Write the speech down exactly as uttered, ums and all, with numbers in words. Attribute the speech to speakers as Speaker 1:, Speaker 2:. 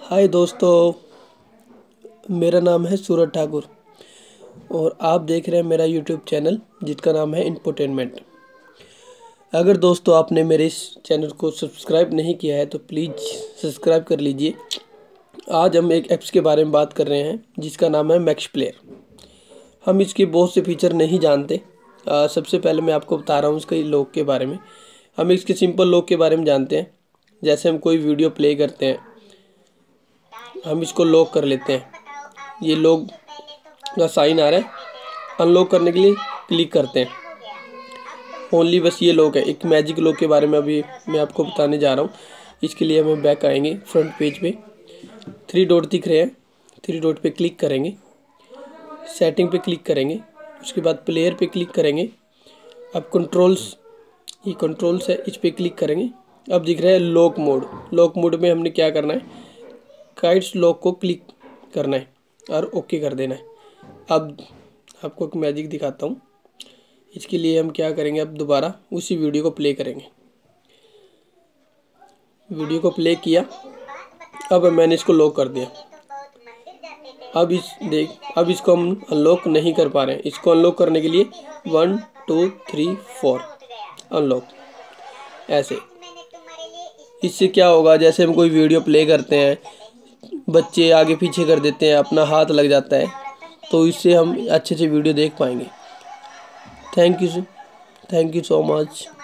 Speaker 1: हाय दोस्तों, मेरा नाम है सूरज ठाकुर और आप देख रहे हैं मेरा यूट्यूब चैनल जिसका नाम है इंफोटेनमेंट। अगर दोस्तों आपने मेरे इस चैनल को सब्सक्राइब नहीं किया है तो प्लीज़ सब्सक्राइब कर लीजिए। आज हम एक ऐप्स के बारे में बात कर रहे हैं जिसका नाम है मैक्स प्लेयर। हम इसके बहुत से फीचर नहीं जानते। आ, सबसे पहले मैं आपको बता रहा हूँ इसके लॉक के बारे में। हम इसके सिंपल लॉक के बारे में जानते हैं। जैसे हम कोई वीडियो प्ले करते हैं, हम इसको लॉक कर लेते हैं। ये लॉक का साइन आ रहा है, अनलॉक करने के लिए क्लिक करते हैं। ओनली बस ये लॉक है। एक मैजिक लॉक के बारे में अभी मैं आपको बताने जा रहा हूँ। इसके लिए हमें बैक आएंगे, फ्रंट पेज पे थ्री डॉट दिख रहे हैं, थ्री डॉट पे क्लिक करेंगे, सेटिंग पे क्लिक करेंगे, उसके बाद प्लेयर पे क्लिक करेंगे। अब कंट्रोल्स, ये कंट्रोल्स है, इस पे क्लिक करेंगे। अब दिख रहा है लॉक मोड। लॉक मोड में हमने क्या करना है, काइट्स लॉक को क्लिक करना है और ओके कर देना है। अब आपको एक मैजिक दिखाता हूँ। इसके लिए हम क्या करेंगे, अब दोबारा उसी वीडियो को प्ले करेंगे। वीडियो को प्ले किया, अब मैंने इसको लॉक कर दिया। अब इस देख अब इसको हम अनलॉक नहीं कर पा रहे हैं। इसको अनलॉक करने के लिए one two three four unlock, ऐसे। इससे क्या होगा, जैसे हम कोई वीडियो प्ले करते हैं, बच्चे आगे पीछे कर देते हैं, अपना हाथ लग जाता है, तो इससे हम अच्छे से वीडियो देख पाएंगे। Thank you thank you so much.